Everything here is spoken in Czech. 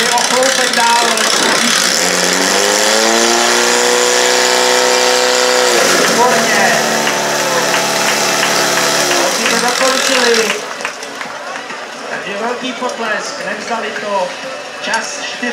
šli o chloupek dál, výborně. Oni to dokončili. Takže velký potlesk, nevzdali to. Čas 4.